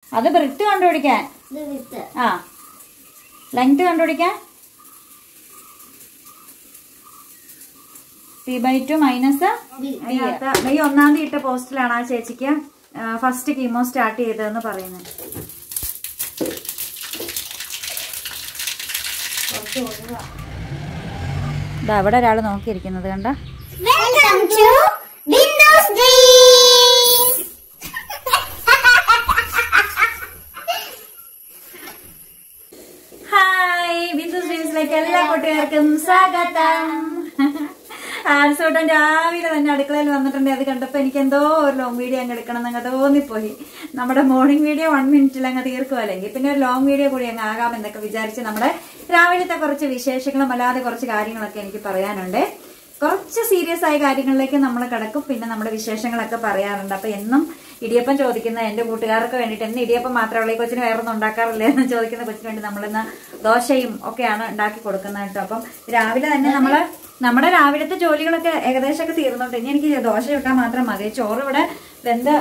അത് ബ്രിത്ത് കണ്ടുപിടിക്കാൻ. ആ ലെങ്ത് കണ്ടുപിടിക്കാൻ. P/2 മൈനസ് മെയ് 1-ാം തീയതി ഇട്ട പോസ്റ്റിലാണ് ആ ചേച്ചിക്ക് ഫസ്റ്റ് കീമോ സ്റ്റാർട്ട് ചെയ്തതെന്ന് പറയുന്നത്. അവിടെ ഒരാൾ നോക്കിയിരിക്കുന്നത് കണ്ട. ഹായ്, ബിന്ദുസ് ഡ്രീംസിലേക്ക് എല്ലാ കുട്ടികൾക്കും സ്വാഗതം. ആൻസോട്ടൻ രാവിലെ തന്നെ അടുക്കളയിൽ വന്നിട്ടുണ്ട്. അത് കണ്ടപ്പോ എനിക്ക് എന്തോ ഒരു ലോങ് വീഡിയോ അങ്ങ് എടുക്കണം എന്നങ്ങ് തോന്നിപ്പോയി. നമ്മുടെ മോർണിംഗ് വീഡിയോ 1 മിനിറ്റിൽ അങ്ങ് തീർക്കും, അല്ലെങ്കിൽ പിന്നെ ഒരു ലോങ് വീഡിയോ കൂടി അങ്ങ് ആകാം എന്നൊക്കെ വിചാരിച്ച് നമ്മുടെ രാവിലത്തെ കുറച്ച് വിശേഷങ്ങളും അല്ലാതെ കുറച്ച് കാര്യങ്ങളൊക്കെ എനിക്ക് പറയാനുണ്ട്. കുറച്ച് സീരിയസ് ആയ കാര്യങ്ങളിലേക്ക് നമ്മൾ കിടക്കും, പിന്നെ നമ്മുടെ വിശേഷങ്ങളൊക്കെ പറയാറുണ്ട്. അപ്പൊ എന്നും ഇടിയപ്പം ചോദിക്കുന്ന എന്റെ കൂട്ടുകാർക്ക് വേണ്ടിയിട്ട് എന്നും ഇടിയപ്പം മാത്രമേ കൊച്ചിന് വേറൊന്നും ഉണ്ടാക്കാറില്ല എന്ന് ചോദിക്കുന്ന കൊച്ചിന് വേണ്ടി നമ്മളിന്ന് ദോശയും ഒക്കെയാണ് ഉണ്ടാക്കി കൊടുക്കുന്നത് കേട്ടോ. അപ്പം രാവിലെ തന്നെ നമ്മുടെ രാവിലത്തെ ജോലികളൊക്കെ ഏകദേശമൊക്കെ തീർന്നോട്ടെ. ഇനി എനിക്ക് ദോശ ഇട്ടാൽ മാത്രം മതി. ചോറ് ഇവിടെ വെന്ത്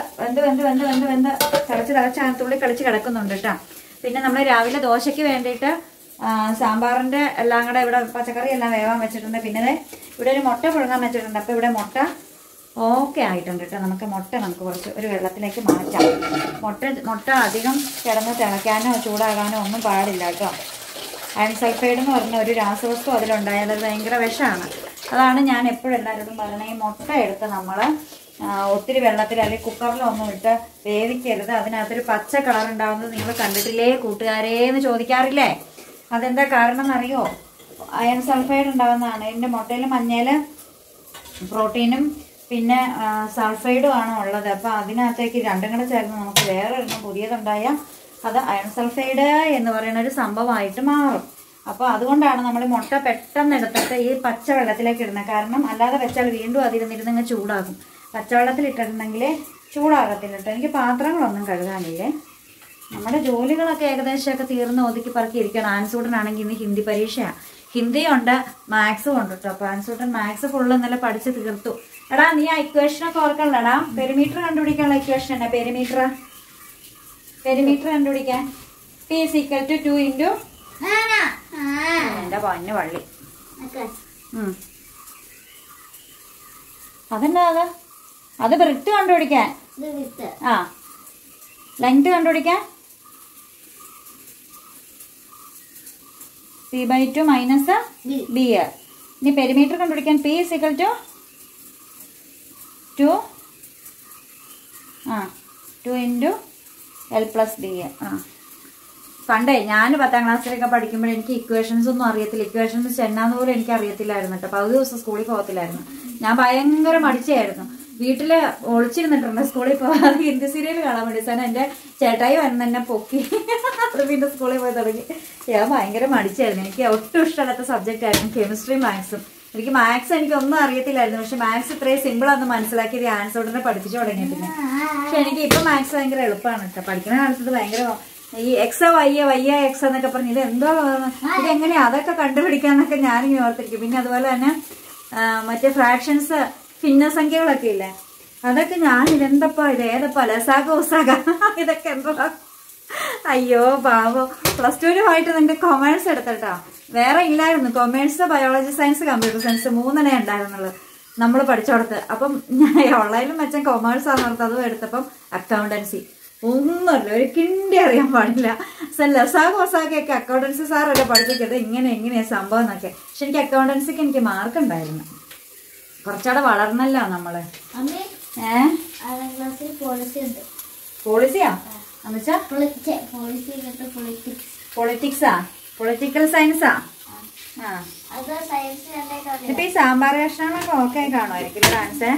തിളച്ച് കളിച്ച് കിടക്കുന്നുണ്ട് കേട്ടോ. പിന്നെ നമ്മൾ രാവിലെ ദോശയ്ക്ക് വേണ്ടിയിട്ട് സാമ്പാറിന്റെ എല്ലാം കൂടെ ഇവിടെ പച്ചക്കറി എല്ലാം വേവാൻ വെച്ചിട്ടുണ്ട്. പിന്നെ ഇവിടെ ഒരു മുട്ട പുഴുങ്ങാൻ വെച്ചിട്ടുണ്ട്. അപ്പൊ ഇവിടെ മുട്ട ഓക്കെ ആയിട്ടുണ്ട് കേട്ടോ. നമുക്ക് കുറച്ച് ഒരു വെള്ളത്തിലേക്ക് മാറ്റാം. മുട്ട അധികം കിടന്ന് തിളയ്ക്കാനോ ചൂടാകാനോ ഒന്നും പാടില്ല കേട്ടോ. അയൺ സൾഫൈഡ് എന്ന് പറഞ്ഞ ഒരു രാസവസ്തു അതിലുണ്ടായാൽ അത് ഭയങ്കര വിഷമാണ്. അതാണ് ഞാൻ എപ്പോഴും എല്ലാവരോടും പറയുന്നത്, ഈ മുട്ട എടുത്ത് നമ്മൾ ഒത്തിരി വെള്ളത്തിൽ അല്ലെങ്കിൽ കുക്കറിലൊന്നും ഇട്ട് വേവിക്കരുത്. അതിനകത്തൊരു പച്ച കളർ ഉണ്ടാകുന്നത് നിങ്ങൾ കണ്ടിട്ടില്ലേ കൂട്ടുകാരേ എന്ന് ചോദിക്കാറില്ലേ? അതെന്താ കാരണം എന്നറിയോ? അയൺ സൾഫൈഡ് ഉണ്ടാകുന്നതാണ്. ഇതിൻ്റെ മുട്ടയിൽ മഞ്ഞയിൽ പ്രോട്ടീനും പിന്നെ സൾഫൈഡും ആണ് ഉള്ളത്. അപ്പം അതിനകത്തേക്ക് രണ്ടും കൂടെ ചേർന്ന് നമുക്ക് വേറെ ഒരെണ്ണം പുതിയതുണ്ടായാൽ അത് അയൺ സൾഫൈഡ് എന്ന് പറയുന്ന ഒരു സംഭവമായിട്ട് മാറും. അപ്പോൾ അതുകൊണ്ടാണ് നമ്മൾ മുട്ട പെട്ടെന്ന് എടുത്തിട്ട് ഈ പച്ച വെള്ളത്തിലേക്ക് ഇടുന്നത്. കാരണം അല്ലാതെ വെച്ചാൽ വീണ്ടും അതിരുന്നിരുന്നങ്ങ് ചൂടാകും. പച്ചവെള്ളത്തിൽ ഇട്ടിട്ടുണ്ടെങ്കിൽ ചൂടാകത്തില്ല കേട്ടോ. എനിക്ക് പാത്രങ്ങളൊന്നും കഴുകാനില്ലേ. നമ്മുടെ ജോലികളൊക്കെ ഏകദേശമൊക്കെ തീർന്ന് ഒതുക്കി പറക്കിയിരിക്കണം. ആൻസൂട്ടനാണെങ്കിൽ ഇന്ന് ഹിന്ദി പരീക്ഷയാണ്. ഹിന്ദിയുണ്ട്, മാത്സും ഉണ്ട് കേട്ടോ. അപ്പോൾ ആൻസൂട്ടൻ മാത്സ് ഫുള്ള് ഇന്നലെ പഠിച്ച് തീർത്തു. എടാ നീ ആ ഇക്വേഷനൊക്കെ ഓർക്കണല്ലോടാ. പെരിമീറ്റർ കണ്ടുപിടിക്കാനുള്ള ഇക്വേഷൻ തന്നെ. പെരിമീറ്റർ കണ്ടുപിടിക്കാൻ P = 2 × എന്റെ പൊന്നു വള്ളി. അതെന്താ അത് ബ്രിത്ത് കണ്ടുപിടിക്കാൻ. ആ ലെങ്ത് കണ്ടുപിടിക്കാൻ. P/2 minus B. ഇനി പെരിമീറ്റർ കണ്ടുപിടിക്കാൻ P = 2 × L+D. പണ്ടേ ഞാൻ 10ാം ക്ലാസ്സിലൊക്കെ പഠിക്കുമ്പോൾ എനിക്ക് ഇക്വേഷൻസ് ഒന്നും അറിയത്തില്ല. ഇക്വേഷൻസ് എന്നാന്ന് പോലും എനിക്ക് അറിയത്തില്ലായിരുന്നു കേട്ടോ. 10 ദിവസം സ്കൂളിൽ പോകത്തില്ലായിരുന്നു. ഞാൻ ഭയങ്കര മടിച്ചായിരുന്നു. വീട്ടില് ഒളിച്ചിരുന്നിട്ടുണ്ട് സ്കൂളിൽ പോകാതെ. ഹിന്ദി സീരിയൽ കാണാൻ വേണ്ടി സാധനം എന്റെ ചേട്ടായി വന്ന് തന്നെ പൊക്കി അത് പിന്നെ സ്കൂളിൽ പോയി തുടങ്ങി. ഞാൻ ഭയങ്കര മടിച്ചായിരുന്നു. എനിക്ക് ഒട്ടും ഇഷ്ടമല്ലാത്ത സബ്ജക്റ്റ് ആയിരുന്നു കെമിസ്ട്രി മാത്സും. എനിക്ക് മാത്സ് എനിക്കൊന്നും അറിയത്തില്ലായിരുന്നു. പക്ഷെ മാത്സ് ഇത്രയും സിമ്പിളാന്ന് മനസ്സിലാക്കിയത് ആൻസോട്ടനെ പഠിപ്പിച്ചു തുടങ്ങിയ പിന്നെ. പക്ഷെ എനിക്ക് ഇപ്പൊ മാത്സ് ഭയങ്കര എളുപ്പമാണ് കേട്ടോ. പഠിക്കുന്ന കാലത്ത് ഭയങ്കര ഈ എക്സ് വയ്യ എക്സ് എന്നൊക്കെ പറഞ്ഞു ഇത് എന്തോ ഇതെങ്ങനെയാ അതൊക്കെ കണ്ടുപിടിക്കാന്നൊക്കെ ഞാനിങ്ങനെ ഓർത്തിരിക്കും. പിന്നെ അതുപോലെ തന്നെ മറ്റേ ഫ്രാക്ഷൻസ് ഭിന്നസംഖ്യകളൊക്കെ ഇല്ലേ, അതൊക്കെ ഞാൻ ഇതെന്തപ്പാ ഇത് ഏതപ്പാ ലസാഗ ഇതൊക്കെ എന്തോ. അയ്യോ പാവോ. +2 നിന്റെ കൊമേഴ്സ് എടുത്തിട്ടാ. വേറെ ഇല്ലായിരുന്നു. Commerce, biology science, computer science 3 ഉണ്ടായിരുന്നുള്ളൂ നമ്മൾ പഠിച്ചോടത്ത്. അപ്പം ഞാൻ ഓൺലൈനിലും വെച്ചാൽ കൊമേഴ്സ് ആണെന്ന് ഓർത്ത് അതും എടുത്തപ്പം അക്കൗണ്ടൻസി ഒന്നുമല്ല, ഒരു കിണ്ടി അറിയാൻ പാടില്ല. ലസാഗൊക്കെ അക്കൗണ്ടൻസി സാറല്ലേ പഠിപ്പിക്കത് എങ്ങനെയാ സംഭവം എന്നൊക്കെ. പക്ഷെ എനിക്ക് അക്കൗണ്ടൻസിക്ക് എനിക്ക് മാർക്ക് ഉണ്ടായിരുന്നു. കുറച്ചുകൂടെ വളർന്നല്ലോ നമ്മള്. പോളിസിയാ എന്നുവെച്ചാ പൊളിറ്റിക്സാ, പൊളിറ്റിക്കൽ സയൻസാ. ഇപ്പൊ ഈ സാമ്പാർ കഷ്ണങ്ങളൊക്കെ ഓക്കെ കാണുമായിരിക്കും ഡാൻസ്.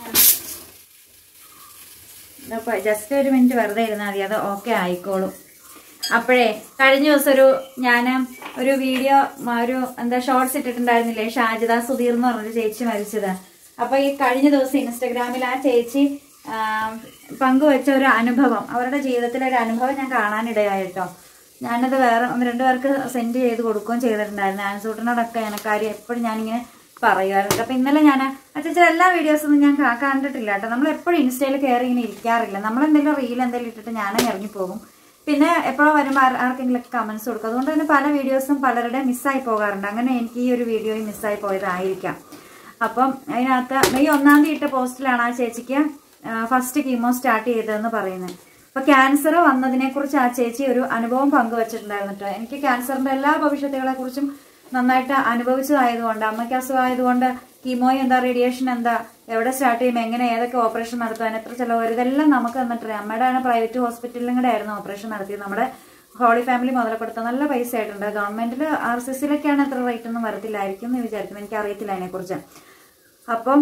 ജസ്റ്റ് ഒരു മിനിറ്റ് വെറുതെ ഇരുന്നാൽ മതി, അത് ഓക്കെ ആയിക്കോളും. അപ്പോഴേ കഴിഞ്ഞ ദിവസം ഞാൻ ഒരു വീഡിയോ ഷോർട്സ് ഇട്ടിട്ടുണ്ടായിരുന്നില്ലേ, ഷാജിദ സുധീർ എന്ന് പറഞ്ഞൊരു ചേച്ചി മരിച്ചത്. അപ്പൊ ഈ കഴിഞ്ഞ ദിവസം ഇൻസ്റ്റഗ്രാമിൽ ആ ചേച്ചി പങ്കുവെച്ച ഒരു അനുഭവം, അവരുടെ ജീവിതത്തിലെ ഒരു അനുഭവം ഞാൻ കാണാനിടയായിട്ടോ. ഞാനത് വേറെ 1-2 പേർക്ക് സെൻഡ് ചെയ്ത് കൊടുക്കുകയും ചെയ്തിട്ടുണ്ടായിരുന്നു. ആൻസൂട്ടനോടൊക്കെ എനക്കാര്യം എപ്പോഴും ഞാനിങ്ങനെ പറയുമായിരുന്നു. അപ്പൊ ഇന്നലെ ഞാൻ അച്ഛാ എല്ലാ വീഡിയോസൊന്നും ഞാൻ കണ്ടിട്ടില്ല കേട്ടോ. നമ്മൾ എപ്പോഴും ഇൻസ്റ്റയിൽ കയറി ഇങ്ങനെ ഇരിക്കാറില്ല. നമ്മളെന്തെങ്കിലും റീൽ എന്തെങ്കിലും ഇട്ടിട്ട് ഞാനങ്ങ് ഇറങ്ങിപ്പോകും. പിന്നെ എപ്പോഴും വരുമ്പോൾ ആർക്കെങ്കിലൊക്കെ കമന്റ്സ് കൊടുക്കും. അതുകൊണ്ട് തന്നെ പല വീഡിയോസും പലരുടെ മിസ്സായി പോകാറുണ്ട്. അങ്ങനെ എനിക്ക് ഈ ഒരു വീഡിയോയും മിസ്സായി പോയതായിരിക്കാം. അപ്പം അതിനകത്ത് മെയ് 1-ാം തീയതി ഇട്ട പോസ്റ്റിലാണ് ആ ചേച്ചിക്ക് ഫസ്റ്റ് കീമോ സ്റ്റാർട്ട് ചെയ്തതെന്ന് പറയുന്നത്. അപ്പൊ ക്യാൻസർ വന്നതിനെ കുറിച്ച് ആ ചേച്ചി ഒരു അനുഭവം പങ്കുവച്ചിട്ടുണ്ടായിരുന്നു കേട്ടോ. എനിക്ക് ക്യാൻസറിന്റെ എല്ലാ ഭവിഷ്യത്തുകളെ കുറിച്ചും നന്നായിട്ട് അനുഭവിച്ചതായതുകൊണ്ട്, അമ്മയ്ക്ക് അസുഖമായതുകൊണ്ട് കീമോ എന്താ, റേഡിയേഷൻ എന്താ, എവിടെ സ്റ്റാർട്ട് ചെയ്യും, എങ്ങനെ ഏതൊക്കെ ഓപ്പറേഷൻ നടത്താൻ, എത്ര ചിലവ് വരും, ഇതെല്ലാം നമുക്ക് തന്നിട്ടില്ല. അമ്മയുടെ ആണ് പ്രൈവറ്റ് ഹോസ്പിറ്റലിലും കൂടെ ആയിരുന്നു ഓപ്പറേഷൻ നടത്തിയത്. നമ്മുടെ ഹോളി ഫാമിലി മുതലപ്പെടുത്ത നല്ല പൈസ ആയിട്ടുണ്ട്. ഗവൺമെന്റിൽ RCCയിലൊക്കെയാണ് എത്ര റേറ്റ് ഒന്നും വരത്തില്ലായിരിക്കും എന്ന് വിചാരിക്കുന്നു, എനിക്ക് അറിയത്തില്ല അതിനെക്കുറിച്ച്. അപ്പം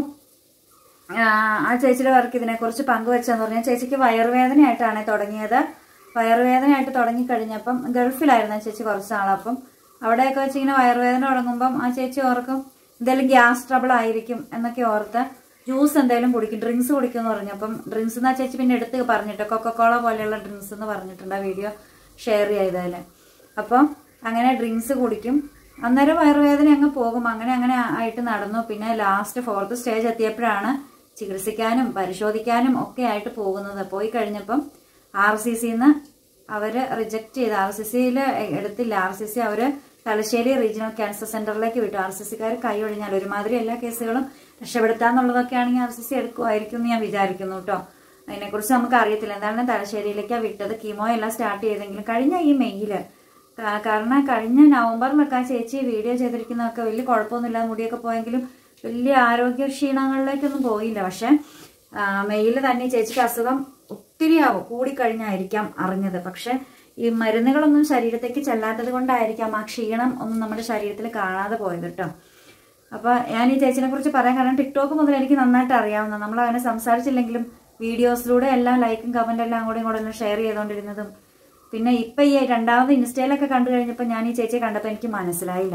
ആ ചേച്ചിയുടെ വർക്ക് ഇതിനെക്കുറിച്ച് പങ്കുവെച്ചെന്ന് പറഞ്ഞാൽ, ചേച്ചിക്ക് വയറുവേദനയായിട്ടാണ് തുടങ്ങിയത്. വയറുവേദനയായിട്ട് തുടങ്ങിക്കഴിഞ്ഞപ്പം ഗൾഫിലായിരുന്നു ചേച്ചി കുറച്ച് നാൾ. അപ്പം അവിടെയൊക്കെ വെച്ച് ഇങ്ങനെ വയറുവേദന തുടങ്ങുമ്പം ആ ചേച്ചി ഓർക്കും എന്തെങ്കിലും ഗ്യാസ് ട്രബിൾ ആയിരിക്കും എന്നൊക്കെ ഓർത്ത് ജ്യൂസ് എന്തെങ്കിലും കുടിക്കും, ഡ്രിങ്ക്സ് കുടിക്കും എന്ന് പറഞ്ഞപ്പം ഡ്രിങ്ക്സ് എന്ന് ആ ചേച്ചി പിന്നെ എടുത്ത് പറഞ്ഞിട്ട് കൊക്കക്കോള പോലെയുള്ള ഡ്രിങ്ക്സ് എന്ന് പറഞ്ഞിട്ടുണ്ട് ആ വീഡിയോ ഷെയർ ചെയ്തതിൽ. അപ്പം അങ്ങനെ ഡ്രിങ്ക്സ് കുടിക്കും. അന്നേരം വയറുവേദന അങ്ങ് പോകും. അങ്ങനെ ആയിട്ട് നടന്നു. പിന്നെ ലാസ്റ്റ് 4th സ്റ്റേജ് എത്തിയപ്പോഴാണ് ചികിത്സിക്കാനും പരിശോധിക്കാനും ഒക്കെ ആയിട്ട് പോകുന്നത്. പോയി കഴിഞ്ഞപ്പം RCCന്ന് അവര് റിജക്ട് ചെയ്ത്, RCCയിൽ എടുത്തില്ല. RCC അവര് തലശ്ശേരി റീജിയണൽ ക്യാൻസർ സെന്ററിലേക്ക് വിട്ടു. RCCക്കാർ കൈ ഒഴിഞ്ഞാൽ ഒരുമാതിരി എല്ലാ കേസുകളും രക്ഷപ്പെടുത്താന്നുള്ളതൊക്കെ ആണെങ്കിൽ RCC എടുക്കുമായിരിക്കും എന്ന് ഞാൻ വിചാരിക്കുന്നു കേട്ടോ. അതിനെക്കുറിച്ച് നമുക്ക് അറിയത്തില്ല. എന്താണ് തലശ്ശേരിയിലേക്കാണ് വിട്ടത്. കീമോ എല്ലാം സ്റ്റാർട്ട് ചെയ്തെങ്കിലും കഴിഞ്ഞ ഈ മെയ്യില്, കാരണം കഴിഞ്ഞ നവംബറിലൊക്കെ ആ ചേച്ചി വീഡിയോ ചെയ്തിരിക്കുന്നതൊക്കെ വലിയ കുഴപ്പമൊന്നുമില്ല, മുടിയൊക്കെ പോയെങ്കിലും വലിയ ആരോഗ്യ ക്ഷീണങ്ങളിലേക്കൊന്നും പോയില്ല. പക്ഷെ മെയ്യിൽ തന്നെ ചേച്ചിക്ക് അസുഖം ഒത്തിരി കൂടിക്കഴിഞ്ഞായിരിക്കാം അറിഞ്ഞത്. പക്ഷെ ഈ മരുന്നുകളൊന്നും ശരീരത്തേക്ക് ചെല്ലാത്തത് കൊണ്ടായിരിക്കാം ആ ക്ഷീണം ഒന്നും നമ്മുടെ ശരീരത്തിൽ കാണാതെ പോയത് കേട്ടോ. അപ്പൊ ഞാൻ ഈ ചേച്ചിനെ കുറിച്ച് പറയാൻ കാരണം ടിക്ടോക്ക് മുതൽ എനിക്ക് നന്നായിട്ട് അറിയാവുന്ന, നമ്മൾ അങ്ങനെ സംസാരിച്ചില്ലെങ്കിലും വീഡിയോസിലൂടെ എല്ലാം ലൈക്കും കമന്റും എല്ലാം കൂടെ ഷെയർ ചെയ്തുകൊണ്ടിരുന്നതും, പിന്നെ ഇപ്പൊ ഈ രണ്ടാമത് ഇൻസ്റ്റയിലൊക്കെ കണ്ടു കഴിഞ്ഞപ്പോൾ ഞാൻ ഈ ചേച്ചിയെ കണ്ടപ്പോൾ എനിക്ക് മനസ്സിലായില്ല.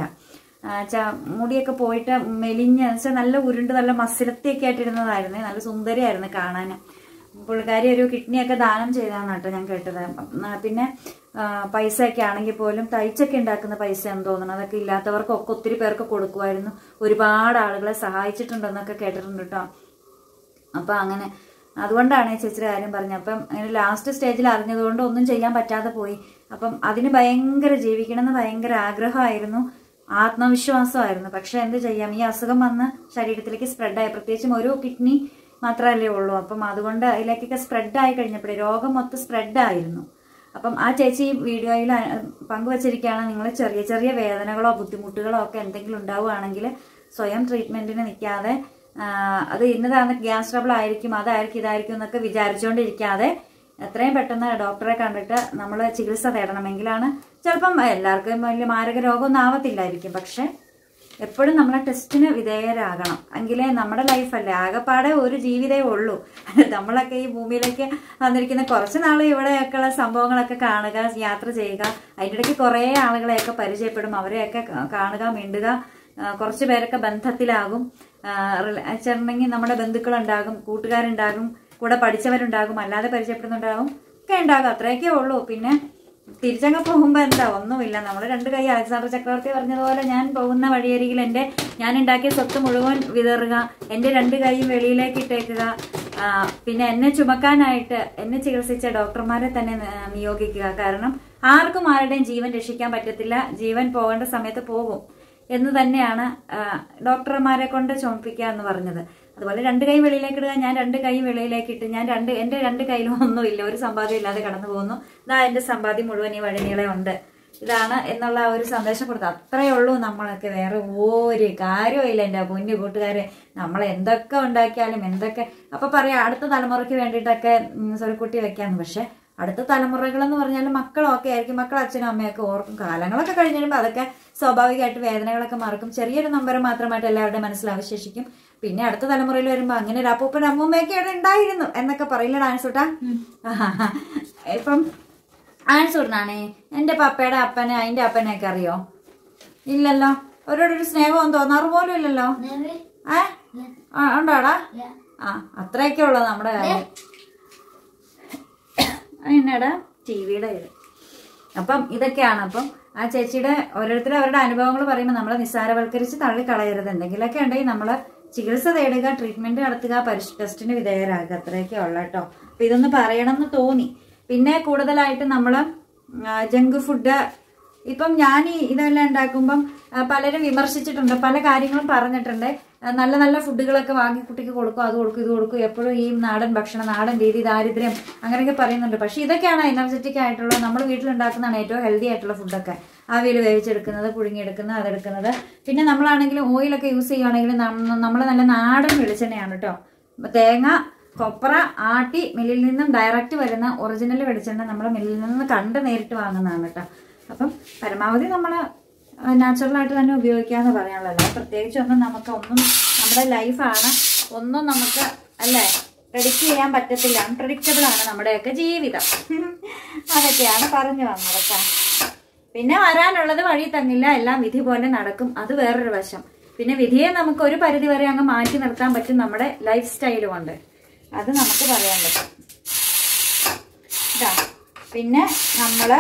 മുടിയൊക്കെ പോയിട്ട് മെലിഞ്ഞ് വെച്ചാൽ നല്ല ഉരുണ്ട് നല്ല മസിലത്തിയൊക്കെ ആയിട്ടിരുന്നതായിരുന്നേ. നല്ല സുന്ദരിയായിരുന്നു കാണാൻ. പുള്ളിക്കാരി ഒരു കിഡ്നിയൊക്കെ ദാനം ചെയ്താന്ന് കേട്ടോ ഞാൻ കേട്ടത്. പിന്നെ പൈസ ഒക്കെ ആണെങ്കിൽ പോലും തയ്ച്ചൊക്കെ ഉണ്ടാക്കുന്ന പൈസ എന്ന് തോന്നുന്നു, അതൊക്കെ ഇല്ലാത്തവർക്കൊക്കെ ഒത്തിരി പേർക്ക് കൊടുക്കുമായിരുന്നു. ഒരുപാട് ആളുകളെ സഹായിച്ചിട്ടുണ്ടെന്നൊക്കെ കേട്ടിട്ടുണ്ട് കേട്ടോ. അപ്പൊ അങ്ങനെ അതുകൊണ്ടാണ് ചേച്ചിയുടെ കാര്യം പറഞ്ഞത്. അപ്പം അങ്ങനെ ലാസ്റ്റ് സ്റ്റേജിൽ അറിഞ്ഞതുകൊണ്ട് ഒന്നും ചെയ്യാൻ പറ്റാതെ പോയി. അപ്പം അതിന് ഭയങ്കര ജീവിക്കണമെന്ന് ഭയങ്കര ആഗ്രഹമായിരുന്നു, ആത്മവിശ്വാസമായിരുന്നു. പക്ഷെ എന്ത് ചെയ്യാം, ഈ അസുഖം വന്ന് ശരീരത്തിലേക്ക് സ്പ്രെഡായി. പ്രത്യേകിച്ചും ഒരു കിഡ്നി മാത്രമല്ലേ ഉള്ളൂ. അപ്പം അതുകൊണ്ട് അതിലേക്കൊക്കെ സ്പ്രെഡായി കഴിഞ്ഞപ്പോഴേ രോഗം മൊത്തം സ്പ്രെഡായിരുന്നു. അപ്പം ആ ചേച്ചി വീഡിയോയിൽ പങ്കുവച്ചിരിക്കുകയാണ്, നിങ്ങൾ ചെറിയ ചെറിയ വേദനകളോ ബുദ്ധിമുട്ടുകളോ ഒക്കെ എന്തെങ്കിലും ഉണ്ടാവുകയാണെങ്കിൽ സ്വയം ട്രീറ്റ്മെന്റിന് നിൽക്കാതെ അത് ഇന്നതാണ് ഗ്യാസ് ട്രബിൾ ആയിരിക്കും, അതായിരിക്കും, ഇതായിരിക്കും എന്നൊക്കെ വിചാരിച്ചുകൊണ്ടിരിക്കാതെ എത്രയും പെട്ടെന്ന് ഡോക്ടറെ കണ്ടിട്ട് നമ്മൾ ചികിത്സ തേടണമെങ്കിലാണ്. ചിലപ്പം എല്ലാവർക്കും വലിയ മാരക രോഗമൊന്നും ആവത്തില്ലായിരിക്കും, പക്ഷെ എപ്പോഴും നമ്മളെ ടെസ്റ്റിന് വിധേയരാകണം. എങ്കിലേ നമ്മുടെ ലൈഫല്ലേ, ആകെപ്പാടെ ഒരു ജീവിതമേ ഉള്ളൂ. നമ്മളൊക്കെ ഈ ഭൂമിയിലേക്ക് വന്നിരിക്കുന്ന കുറച്ച് നാൾ ഇവിടെയൊക്കെയുള്ള സംഭവങ്ങളൊക്കെ കാണുക, യാത്ര ചെയ്യുക, അതിൻ്റെ ഇടയ്ക്ക് കുറേ ആളുകളെയൊക്കെ പരിചയപ്പെടും, അവരെയൊക്കെ കാണുക, മിണ്ടുക, കുറച്ച് പേരൊക്കെ ബന്ധത്തിലാകും. ചേർന്നെങ്കിൽ നമ്മുടെ ബന്ധുക്കളുണ്ടാകും, കൂട്ടുകാരുണ്ടാകും, കൂടെ പഠിച്ചവരുണ്ടാകും, അല്ലാതെ പരിചയപ്പെടുന്നുണ്ടാകും, ഒക്കെ ഉണ്ടാകും. അത്രയൊക്കെ ഉള്ളൂ. പിന്നെ തിരിച്ചങ്ങ് പോകുമ്പോ എന്താ, ഒന്നുമില്ല. നമ്മൾ രണ്ട് കൈ, അലക്സാണ്ടർ ചക്രവർത്തി പറഞ്ഞതുപോലെ, ഞാൻ പോകുന്ന വഴിയരികിൽ ഞാൻ ഉണ്ടാക്കിയ സ്വത്ത് മുഴുവൻ വിതറുക, എന്റെ രണ്ട് കൈയും വെളിയിലേക്ക് ഇട്ടേക്കുക, പിന്നെ എന്നെ ചുമക്കാനായിട്ട് എന്നെ ചികിത്സിച്ച ഡോക്ടർമാരെ തന്നെ നിയോഗിക്കുക. കാരണം ആർക്കും ആരുടെയും ജീവൻ രക്ഷിക്കാൻ പറ്റത്തില്ല, ജീവൻ പോകേണ്ട സമയത്ത് പോകും എന്ന് തന്നെയാണ് ഡോക്ടർമാരെ കൊണ്ട് ചുമപ്പിക്കുക എന്ന് പറഞ്ഞത്. അതുപോലെ രണ്ട് കൈ വെളിയിലേക്ക് ഇടുക, ഞാൻ രണ്ട് കൈ വെളിയിലേക്ക് ഇട്ട് എന്റെ രണ്ട് കയ്യിലും ഒന്നുമില്ല, ഒരു സമ്പാദ്യം ഇല്ലാതെ കടന്നു പോകുന്നു, ഇതാ എന്റെ സമ്പാദ്യം മുഴുവൻ ഈ വഴിനീളെ ഉണ്ട്, ഇതാണ് എന്നുള്ള ഒരു സന്ദേശം കൊടുത്തു. അത്രയേ ഉള്ളൂ നമ്മളൊക്കെ, വേറെ ഒരു കാര്യമില്ല എന്റെ പൊന്നു കൂട്ടുകാരെ. നമ്മൾ എന്തൊക്കെ ഉണ്ടാക്കിയാലും എന്തൊക്കെ അപ്പൊ പറയാം അടുത്ത തലമുറയ്ക്ക് വേണ്ടിയിട്ടൊക്കെ സ്വരുക്കുട്ടി വെക്കാന്ന്. പക്ഷെ അടുത്ത തലമുറകൾ എന്ന് പറഞ്ഞാൽ മക്കളൊക്കെ ആയിരിക്കും, മക്കൾ അച്ഛനും അമ്മയൊക്കെ ഓർക്കും. കാലങ്ങളൊക്കെ കഴിഞ്ഞ് കഴിയുമ്പോൾ അതൊക്കെ സ്വാഭാവികമായിട്ട് വേദനകളൊക്കെ മറക്കും. ചെറിയൊരു നമ്പർ മാത്രമായിട്ട് എല്ലാവരുടെ മനസ്സിൽ അവശേഷിക്കും. പിന്നെ അടുത്ത തലമുറയിൽ വരുമ്പോ അങ്ങനെ ഒരു അപ്പൂപ്പനും അമ്മൂമ്മയൊക്കെ അവിടെ ഉണ്ടായിരുന്നു എന്നൊക്കെ പറയില്ല ഡാൻസൂട്ടാ. ഇപ്പം ആൻസൂട്ടനാണേ എന്റെ പപ്പയുടെ അപ്പനെ അതിന്റെ അപ്പനെയൊക്കെ അറിയോ? ഇല്ലല്ലോ. അവരോടൊരു സ്നേഹവും തോന്നാറ് പോലും ഇല്ലല്ലോ. ഉണ്ടോടാ? അത്രയൊക്കെ ഉള്ളു നമ്മുടെ കാര്യം. എന്നാടാ ടിവിയുടെ ഇത്. അപ്പം ഇതൊക്കെയാണ്. അപ്പം ആ ചേച്ചിയുടെ ഓരോരുത്തരും അവരുടെ അനുഭവങ്ങൾ പറയുമ്പോൾ നമ്മളെ നിസ്സാരവൽക്കരിച്ച് തള്ളിക്കളയരുത്. എന്തെങ്കിലുമൊക്കെ ഉണ്ടെങ്കിൽ നമ്മള് ചികിത്സ തേടുക, ട്രീറ്റ്മെന്റ് നടത്തുക, ടെസ്റ്റിന് വിധേയരാകുക, അത്രയൊക്കെ ഉള്ള കേട്ടോ. അപ്പൊ ഇതൊന്ന് പറയണം എന്ന് തോന്നി. പിന്നെ കൂടുതലായിട്ട് നമ്മൾ ജങ്ക് ഫുഡ് ഇപ്പം ഞാൻ ഇതെല്ലാം ഉണ്ടാക്കുമ്പം പലരും വിമർശിച്ചിട്ടുണ്ട്, പല കാര്യങ്ങളും പറഞ്ഞിട്ടുണ്ട്. നല്ല നല്ല ഫുഡുകളൊക്കെ വാങ്ങി കുട്ടിക്ക് കൊടുക്കും, അത് കൊടുക്കും, ഇത് കൊടുക്കും, എപ്പോഴും ഈ നാടൻ ഭക്ഷണം, നാടൻ രീതി, ദാരിദ്ര്യം അങ്ങനെയൊക്കെ പറയുന്നുണ്ട്. പക്ഷെ ഇതൊക്കെയാണ് എനർജറ്റിക് ആയിട്ടുള്ള, നമ്മൾ വീട്ടിലുണ്ടാക്കുന്നതാണ് ഏറ്റവും ഹെൽത്തി ആയിട്ടുള്ള ഫുഡൊക്കെ. ആവിയിൽ വേവിച്ചെടുക്കുന്നത്, പുഴുങ്ങിയെടുക്കുന്നത്, അതെടുക്കുന്നത്. പിന്നെ നമ്മളാണെങ്കിലും ഓയിലൊക്കെ യൂസ് ചെയ്യുകയാണെങ്കിൽ നമ്മൾ നല്ല നാടൻ വെളിച്ചെണ്ണയാണ് കേട്ടോ. തേങ്ങ, കൊപ്ര ആട്ടി മില്ലിൽ നിന്നും ഡയറക്റ്റ് വരുന്ന ഒറിജിനൽ വെളിച്ചെണ്ണ നമ്മൾ മില്ലിൽ നിന്ന് കണ്ട് നേരിട്ട് വാങ്ങുന്നതാണ് കേട്ടോ. അപ്പം പരമാവധി നമ്മൾ നാച്ചുറലായിട്ട് തന്നെ ഉപയോഗിക്കാമെന്ന് പറയാനുള്ളൂ. പ്രത്യേകിച്ച് ഒന്നും നമ്മുടെ ലൈഫാണ്, ഒന്നും നമുക്ക് അല്ലേ പ്രെഡിക്റ്റ് ചെയ്യാൻ പറ്റത്തില്ല. അൺപ്രഡിക്റ്റബിൾ ആണ് നമ്മുടെയൊക്കെ ജീവിതം. അതൊക്കെയാണ് പറഞ്ഞു വന്നത് കേട്ടോ. പിന്നെ വരാനുള്ളത് വഴി തങ്ങില്ല, എല്ലാം വിധി പോലെ നടക്കും, അത് വേറൊരു വശം. പിന്നെ വിധിയെ നമുക്ക് ഒരു പരിധി വരെ അങ്ങ് മാറ്റി നിർത്താൻ പറ്റും നമ്മുടെ ലൈഫ് സ്റ്റൈല് കൊണ്ട്, അത് നമുക്ക് പറയാൻ പറ്റും. ഇതാ പിന്നെ നമ്മള്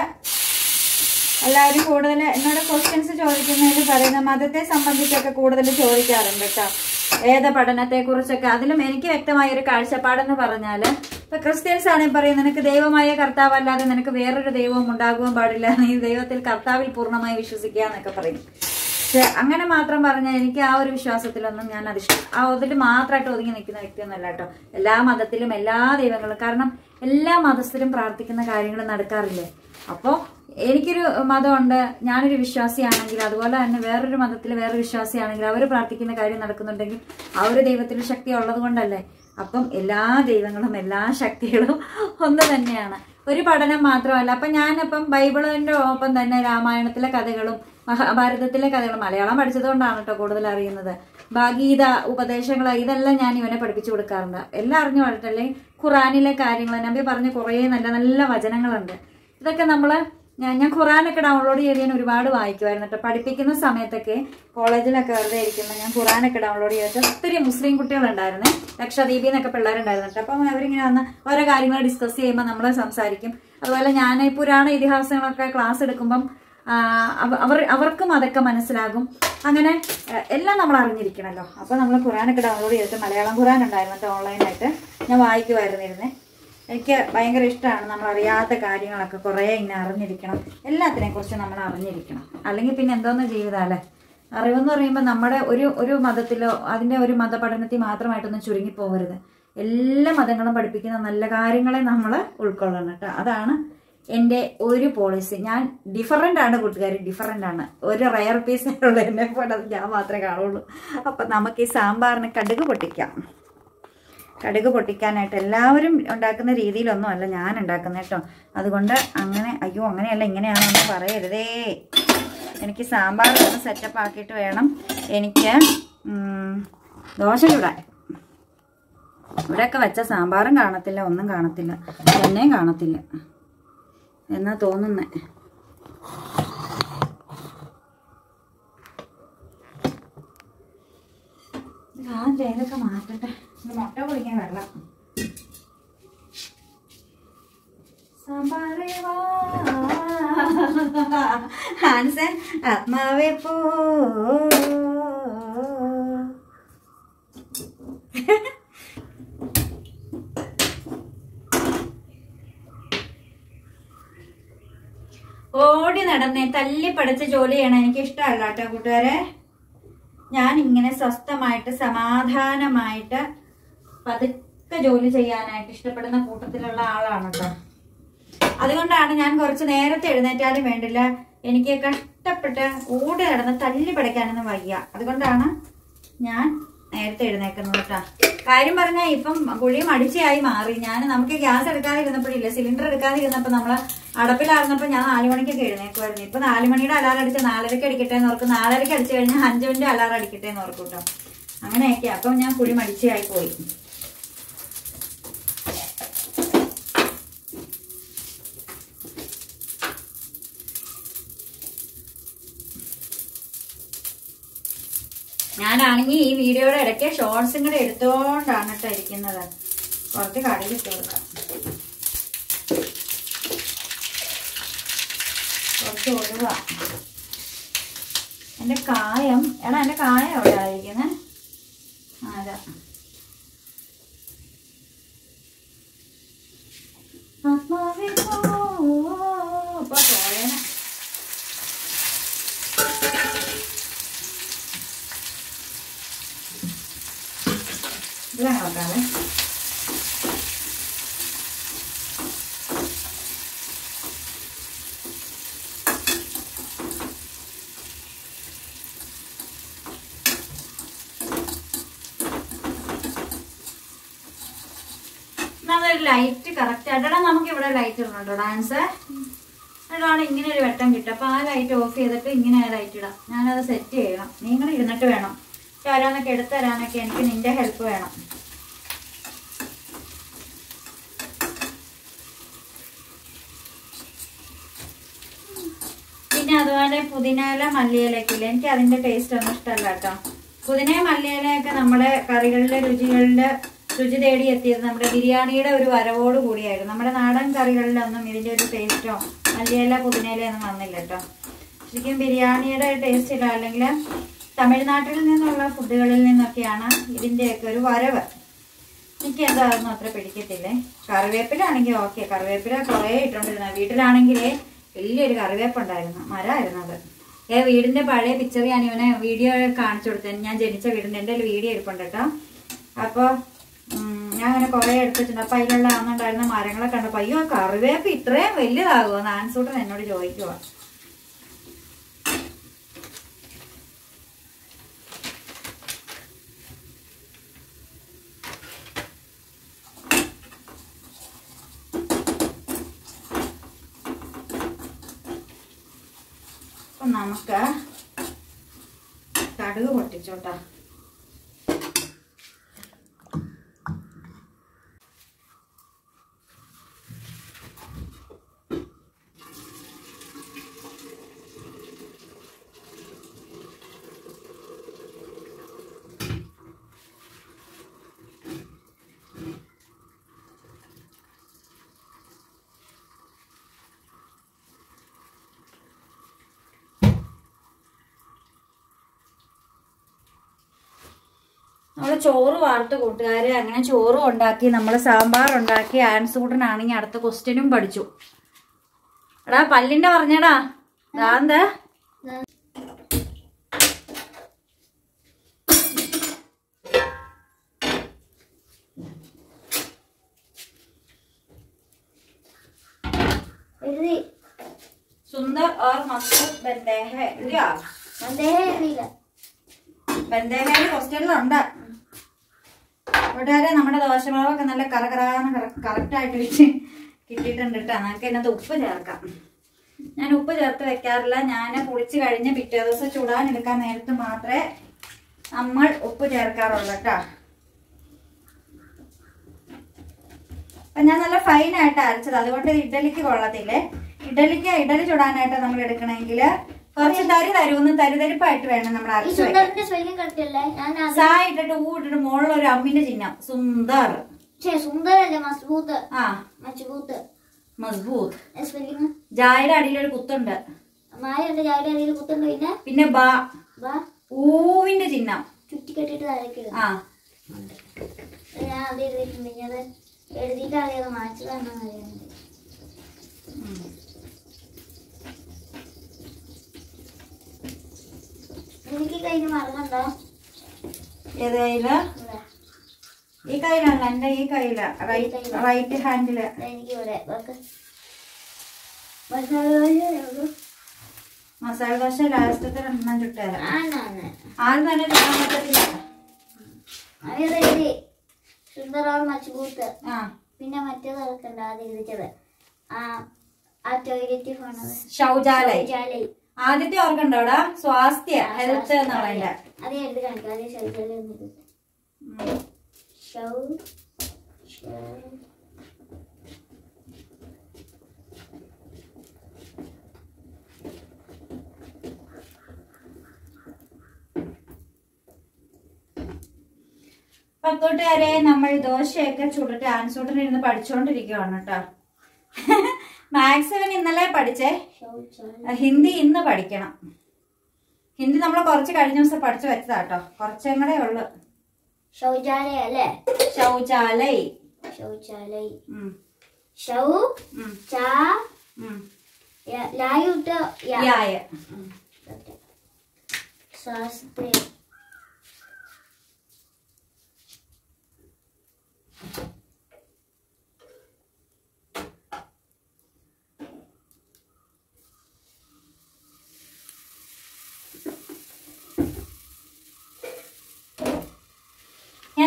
എല്ലാവരും കൂടുതൽ എന്നോട് ക്വസ്റ്റ്യൻസ് ചോദിക്കുന്നതിൽ പറയുന്ന മതത്തെ സംബന്ധിച്ചൊക്കെ കൂടുതൽ ചോദിക്കാറുണ്ട് കേട്ടോ. വേദപഠനത്തെ കുറിച്ചൊക്കെ. അതിലും എനിക്ക് വ്യക്തമായ ഒരു കാഴ്ചപ്പാടെന്ന് പറഞ്ഞാല്, ഇപ്പൊ ക്രിസ്ത്യൻസ് ആണെങ്കിൽ പറയും നിനക്ക് ദൈവമായ കർത്താവ് അല്ലാതെ നിനക്ക് വേറൊരു ദൈവവും ഉണ്ടാകുവാൻ പാടില്ല, നീ ദൈവത്തിൽ കർത്താവിൽ പൂർണ്ണമായി വിശ്വസിക്കുക എന്നൊക്കെ പറയും. പക്ഷെ അങ്ങനെ മാത്രം പറഞ്ഞാൽ എനിക്ക് ആ ഒരു വിശ്വാസത്തിലൊന്നും ഞാൻ അതിൽ മാത്രമായിട്ട് ഒതുങ്ങി നിൽക്കുന്ന വ്യക്തിയൊന്നുമല്ല കേട്ടോ. എല്ലാ മതത്തിലും എല്ലാ ദൈവങ്ങളും, കാരണം എല്ലാ മതസ്ഥരും പ്രാർത്ഥിക്കുന്ന കാര്യങ്ങൾ നടക്കാറില്ലേ. അപ്പോൾ എനിക്കൊരു മതമുണ്ട്, ഞാനൊരു വിശ്വാസിയാണെങ്കിൽ, അതുപോലെ തന്നെ വേറൊരു മതത്തിൽ വേറൊരു വിശ്വാസിയാണെങ്കിൽ അവർ പ്രാർത്ഥിക്കുന്ന കാര്യം നടക്കുന്നുണ്ടെങ്കിൽ ആ ഒരു ദൈവത്തിൽ ശക്തി ഉള്ളത് കൊണ്ടല്ലേ. അപ്പം എല്ലാ ദൈവങ്ങളും എല്ലാ ശക്തികളും ഒന്ന് തന്നെയാണ്, ഒരു പഠനം മാത്രമല്ല. അപ്പം ഞാനിപ്പം ബൈബിളിന്റെ ഒപ്പം തന്നെ രാമായണത്തിലെ കഥകളും മഹാഭാരതത്തിലെ കഥകളും, മലയാളം പഠിച്ചതുകൊണ്ടാണ് കേട്ടോ കൂടുതൽ അറിയുന്നത്. ഗീത ഉപദേശങ്ങൾ ഇതെല്ലാം ഞാൻ ഇവനെ പഠിപ്പിച്ചു കൊടുക്കാറുണ്ട്. എല്ലാം അറിഞ്ഞു പാടിട്ടല്ലേ. ഖുറാനിലെ കാര്യങ്ങൾ നബി പറഞ്ഞ കുറേ നല്ല നല്ല വചനങ്ങളുണ്ട്. ഇതൊക്കെ ഞാൻ ഖുറാനൊക്കെ ഡൗൺലോഡ് ചെയ്ത് ഞാൻ ഒരുപാട് വായിക്കുമായിരുന്നു കേട്ടോ. പഠിപ്പിക്കുന്ന സമയത്തൊക്കെ കോളേജിലൊക്കെ വെറുതെ ഇരിക്കുമ്പോൾ ഞാൻ ഖുറാനൊക്കെ ഡൗൺലോഡ് ചെയ്തിട്ട് ഒത്തിരി മുസ്ലിം കുട്ടികളുണ്ടായിരുന്നേ, ലക്ഷദ്വീപിൽ നിന്നൊക്കെ പിള്ളേരുണ്ടായിരുന്നു കേട്ടോ. അപ്പം അവരിങ്ങനെ വന്ന് ഓരോ കാര്യങ്ങൾ ഡിസ്കസ് ചെയ്യുമ്പോൾ നമ്മൾ സംസാരിക്കും. അതുപോലെ ഞാൻ പുരാണ ഇതിഹാസങ്ങളൊക്കെ ക്ലാസ് എടുക്കുമ്പം അവർക്കും അതൊക്കെ മനസ്സിലാകും. അങ്ങനെ എല്ലാം നമ്മൾ അറിഞ്ഞിരിക്കണമല്ലോ. അപ്പോൾ നമ്മൾ ഖുറാനൊക്കെ ഡൗൺലോഡ് ചെയ്തിട്ട് മലയാളം ഖുറാൻ ഉണ്ടായിരുന്നു കേട്ടോ, ഓൺലൈനായിട്ട് ഞാൻ വായിക്കുമായിരുന്നിരുന്നേ. എനിക്ക് ഭയങ്കര ഇഷ്ടമാണ് നമ്മൾ അറിയാത്ത കാര്യങ്ങളൊക്കെ കുറേ ഇങ്ങനെ അറിഞ്ഞിരിക്കണം, എല്ലാത്തിനെ കുറിച്ച് നമ്മൾ അറിഞ്ഞിരിക്കണം. അല്ലെങ്കിൽ പിന്നെ എന്തോന്ന് ജീവിതമല്ലേ. അറിവെന്ന് പറയുമ്പോൾ നമ്മുടെ ഒരു മതത്തിലോ അതിൻ്റെ ഒരു മതപഠനത്തിൽ മാത്രമായിട്ടൊന്നും ചുരുങ്ങിപ്പോകരുത്. എല്ലാ മതങ്ങളും പഠിപ്പിക്കുന്ന നല്ല കാര്യങ്ങളെ നമ്മൾ ഉൾക്കൊള്ളണം കേട്ടോ. അതാണ് എൻ്റെ ഒരു പോളിസി. ഞാൻ ഡിഫറൻ്റ് ആണ് കൂട്ടുകാർ, ഡിഫറൻ്റ് ആണ്. ഒരു റയർ പീസ് ഉള്ള എന്നെ പോലെ അത് ഞാൻ മാത്രമേ കാണുള്ളൂ. അപ്പം നമുക്ക് ഈ സാമ്പാറിന് കടുക് പൊട്ടിക്കാം. കടുക് പൊട്ടിക്കാനായിട്ട് എല്ലാവരും ഉണ്ടാക്കുന്ന രീതിയിലൊന്നും അല്ല ഞാൻ ഉണ്ടാക്കുന്നത് കേട്ടോ. അതുകൊണ്ട് അങ്ങനെ അയ്യോ അങ്ങനെയല്ല ഇങ്ങനെയാണെന്ന് പറയരുതേ. എനിക്ക് സാമ്പാർ ഒന്ന് സെറ്റപ്പ് ആക്കിയിട്ട് വേണം എനിക്ക് ദോശ ചൂടാൻ. ഇവിടെയൊക്കെ വെച്ച സാമ്പാറും കാണത്തില്ല, ഒന്നും കാണത്തില്ല, എണ്ണയും കാണത്തില്ല എന്നാ തോന്നുന്നേ. ഇതൊക്കെ മാറ്റട്ടെ. മുട്ട പൊടിക്കാൻ വെള്ളം. ഹാൻസൻ ആത്മാവേ പോ. ഓടി നടന്നേ തല്ലി പഠിച്ച ജോലി ചെയ്യണം എനിക്ക് ഇഷ്ടമല്ല കേട്ടോ കൂട്ടുകാരെ. ഞാൻ ഇങ്ങനെ സ്വസ്ഥമായിട്ട് സമാധാനമായിട്ട് പതുക്കെ ജോലി ചെയ്യാനായിട്ട് ഇഷ്ടപ്പെടുന്ന കൂട്ടത്തിലുള്ള ആളാണ് കേട്ടോ. അതുകൊണ്ടാണ് ഞാൻ കുറച്ച് നേരത്തെ എഴുന്നേറ്റാലും വേണ്ടില്ല, എനിക്ക് കഷ്ടപ്പെട്ട് ഓടി നടന്ന് തല്ലി പഠിക്കാനൊന്നും വയ്യ. അതുകൊണ്ടാണ് ഞാൻ നേരത്തെ എഴുന്നേക്കുന്നത് കേട്ടോ. കാര്യം പറഞ്ഞാൽ ഇപ്പം കുഴി മടിച്ചായി മാറി. നമുക്ക് ഗ്യാസ് എടുക്കാതെ ഇരുന്നപ്പോഴില്ല, സിലിണ്ടർ എടുക്കാതെ ഇരുന്നപ്പോൾ നമ്മൾ അടപ്പിലായിരുന്നപ്പോൾ ഞാൻ 4 മണിക്കൊക്കെ എഴുന്നേക്കുമായിരുന്നു. ഇപ്പൊ 4 മണിയുടെ അലാറം അടിച്ച് 4:30 അടിക്കട്ടെ എന്ന് ഓർക്കും, 4:30 അടിച്ചു കഴിഞ്ഞാൽ 5 മിനിറ്റ് അലാറം അടിക്കട്ടെ എന്ന് ഓർക്കും കേട്ടോ. അങ്ങനെയൊക്കെ അപ്പം ഞാൻ കുഴി മടിച്ചായി പോയി. ഞാനാണെങ്കിൽ ഈ വീഡിയോയുടെ ഇടയ്ക്ക് ഷോർട്സും കൂടെ എടുത്തോണ്ടാണ് കേട്ടോ ഇരിക്കുന്നത്. കുറച്ച് കടുക് ഇട്ട് കൊടുക്കാം, കുറച്ച് ഒഴുക. എൻ്റെ കായം എൻ്റെ കായം എവിടെ ആയിരിക്കുന്നത്? അതാ ആത്മാവേ ഇതാണ് വെക്കാതെ. അതൊരു ലൈറ്റ് കറക്റ്റ് ആയിട്ടാണ്. നമുക്ക് ഇവിടെ ലൈറ്റ് ഇടണുണ്ടോ ഡാൻസ് അതാണ് ഇങ്ങനെ ഒരു വെട്ടം കിട്ടും. അപ്പൊ ആ ലൈറ്റ് ഓഫ് ചെയ്തിട്ട് ഇങ്ങനെ ലൈറ്റ് ഇടാം. ഞാനത് സെറ്റ് ചെയ്യണം. നിങ്ങൾ ഇരുന്നിട്ട് വേണം ഓരോന്നൊക്കെ എടുത്തരാനൊക്കെ. എനിക്ക് നിന്റെ ഹെൽപ്പ് വേണം. പിന്നെ അതുപോലെ പുതിനയില മല്ലിയിലൊക്കെ ഇല്ല, എനിക്ക് അതിന്റെ ടേസ്റ്റ് ഒന്നും ഇഷ്ടമല്ല കേട്ടോ. പുതിനയും മല്ലിയിലയൊക്കെ നമ്മുടെ കറികളിലെ രുചി തേടി എത്തിയത് നമ്മുടെ ബിരിയാണിയുടെ ഒരു വരവോട് കൂടിയായിരുന്നു. നമ്മുടെ നാടൻ കറികളിലൊന്നും ഇതിന്റെ ഒരു ടേസ്റ്റോ മല്ലിയില പുതിനയില ഒന്നും വന്നില്ല കേട്ടോ. ശരിക്കും ബിരിയാണിയുടെ ടേസ്റ്റ് ഇല്ല. അല്ലെങ്കിൽ തമിഴ്നാട്ടിൽ നിന്നുള്ള ഫുഡുകളിൽ നിന്നൊക്കെയാണ് ഇതിന്റെയൊക്കെ ഒരു വരവ്. എനിക്ക് എന്താണെന്നും അത്ര പിടിക്കത്തില്ലേ. കറിവേപ്പിലാണെങ്കിൽ ഓക്കെ, കറിവേപ്പില കുറേ ഇട്ടോണ്ടിരുന്ന. വീട്ടിലാണെങ്കിലേ വലിയൊരു കറിവേപ്പുണ്ടായിരുന്നു, മരമായിരുന്നു അത്. വീടിന്റെ പഴയ പിക്ചർ ഞാൻ ഇവനെ വീഡിയോ കാണിച്ചു കൊടുത്തേ. ഞാൻ ജനിച്ച വീടിന്റെ എൻ്റെ വീഡിയോ ഇരിപ്പുണ്ട് കേട്ടോ. അപ്പോൾ ഞാൻ അങ്ങനെ കുറെ എടുത്തിട്ടുണ്ട്. അപ്പൊ അതിലുള്ള അന്നുണ്ടായിരുന്ന മരങ്ങളെ കണ്ടപ്പോ അയ്യോ കറിവേപ്പ് ഇത്രയും വലിയതാകുമോ നാൻസൂട്ടൻ എന്നോട് ചോദിക്കുവാ. അപ്പൊ നമുക്ക് കടുക് പൊട്ടിച്ചോട്ടാ. നമ്മള് ചോറ് വാർത്ത് കൂട്ടുകാര്. അങ്ങനെ ചോറും ഉണ്ടാക്കി, നമ്മള് സാമ്പാർ ഉണ്ടാക്കി. ആൻസൂട്ടനാണെങ്കിൽ അടുത്ത ക്വസ്റ്റ്യനും പഠിച്ചു. എടാ പല്ലിന്റെ പറഞ്ഞടാ എന്താ सुंदर और मजबूत बनते हैं क्या? ബന്ധേഹയില് ക്വസ്റ്റ്യനിലുണ്ട്. കൂട്ടുകാരെ നമ്മുടെ ദോശമാവൊക്കെ നല്ല കറക്റ്റ് ആയിട്ട് വെച്ച് കിട്ടിയിട്ടുണ്ട് കേട്ടോ. നമുക്ക് ഇതിനകത്ത് ഉപ്പ് ചേർക്കാം. ഞാൻ ഉപ്പ് ചേർത്ത് വെക്കാറില്ല. ഞാൻ പൊളിച്ച് കഴിഞ്ഞ് പിറ്റേ ദിവസം ചുടാനെടുക്കാൻ നേരത്ത് മാത്രമേ നമ്മൾ ഉപ്പ് ചേർക്കാറുള്ളൂ കേട്ടോ. അപ്പൊ ഞാൻ നല്ല ഫൈനായിട്ട് അരച്ചത്, അതുകൊണ്ട് ഇഡലിക്ക് കൊള്ളത്തില്ലേ. ഇഡലി ചുടാനായിട്ട് നമ്മൾ എടുക്കണമെങ്കിൽ കുറച്ച് തരിതരിപ്പായിട്ട് വേണം നമ്മൾ അരച്ചു. ഇട്ടിട്ട് ഊട്ടിട്ട് മുകളിൽ ഒരു അമ്മിന്റെ ചിഹ്നം സുന്ദർ. മസ്ബൂത്ത്. ജായുടെ അടിയിലൊരു കുത്തുണ്ട്. പിന്നെ പൂവിന്റെ ചിഹ്നം ചുറ്റിക്കെട്ടിട്ട് ആ ഞാൻ അത് എഴുതിയിട്ടുണ്ട്. അത് എഴുതിയിട്ട് അറിയാതെ മാറ്റതാണെന്ന് അറിയുന്നത്. എനിക്ക് കയ്യിൽ മറന്നുണ്ടോ? ഏത് കയ്യില്? ഈ കയ്യിലല്ല, എന്റെ ഈ കയ്യില റൈറ്റ് ഹാൻഡില്. എനിക്ക് ഇവിടെ മസാല ദോശ ലാസ്റ്റത്തെ രണ്ടെണ്ണം ചുട്ടുതരാം. ആദ്യം തന്നെ ചുടാൻ പറ്റത്തില്ല. അതെഴുതി സുന്ദർ മച്ചുകൂത്ത്. പിന്നെ മറ്റേത് ഓർക്കണ്ട, അത് എഴുതിച്ചത് ആ ടോയ്ലറ്റ് ശൗചാലയ. ആദ്യത്തെ ഓർക്കണ്ടോടാ, സ്വാസ്ഥ്യ ഹെൽത്ത് എന്നുള്ളതിന്റെ അത് എഴുതി കാണിക്കാം. അതേ ശൗചാലയം പത്തോട്ടുകാരെ നമ്മൾ ദോശയൊക്കെ ചുട്ടിട്ട് ആൻസൂട്ടനിരുന്ന് പഠിച്ചുകൊണ്ടിരിക്കുകയാണ് കേട്ടോ. മാത്സ് ഇന്നലെ പഠിച്ചേ, ഹിന്ദി ഇന്ന് പഠിക്കണം. ഹിന്ദി നമ്മൾ കുറച്ച് കഴിഞ്ഞ ദിവസം പഠിച്ചു വെച്ചതാ കേട്ടോ, കുറച്ചും കൂടെ ഉള്ളു. ശൗചാലയ അല്ലേ? ശൗചാലയ. ശൗചാലയ.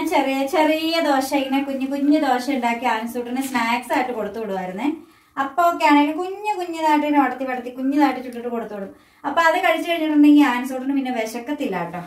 ചെറിയ ചെറിയ ദോശ, ഇങ്ങനെ കുഞ്ഞു കുഞ്ഞു ദോശ ഉണ്ടാക്കി ആൻസൂട്ടിന് സ്നാക്സ് ആയിട്ട് കൊടുത്തു വിടുമായിരുന്നേ. അപ്പോൾ ഒക്കെ ആണെങ്കിലും കുഞ്ഞു കുഞ്ഞതായിട്ട് ഇങ്ങനെ വടത്തി വടത്തി കുഞ്ഞതായിട്ട് ചുട്ടിട്ട് കൊടുത്തു വിടും. അപ്പോൾ അത് കഴിച്ചു കഴിഞ്ഞിട്ടുണ്ടെങ്കിൽ ആൻസൂട്ടിന് പിന്നെ വിശക്കത്തില്ല കേട്ടോ.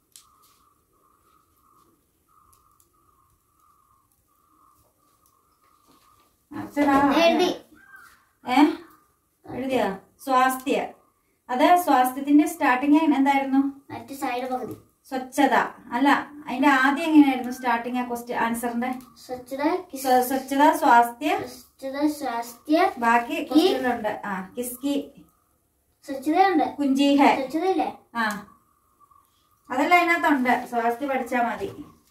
എഴുതിയാ സ്വാസ്ഥ്യ. അത് സ്വാസ്ഥ്യത്തിന്റെ സ്റ്റാർട്ടിങ് എന്തായിരുന്നു? സ്വച്ഛത അല്ല, അതിന്റെ ആദ്യം എങ്ങനെയായിരുന്നു സ്റ്റാർട്ടിങ്? ആ ക്വസ്റ്റ്യൻ ആൻസറിന്റെ സ്വച്ഛത സ്വാസ്ഥ്യ. ബാക്കി ക്വസ്റ്റ്യനുണ്ട്. കിസ്കി സ്വച്ഛതയുണ്ട്, കുഞ്ചി ഹെ. സ്വച്ഛതയില്ലേ? അതെല്ലാം അതിനകത്തുണ്ട്. സ്വാസ്ഥ്യ പഠിച്ചാ മതി.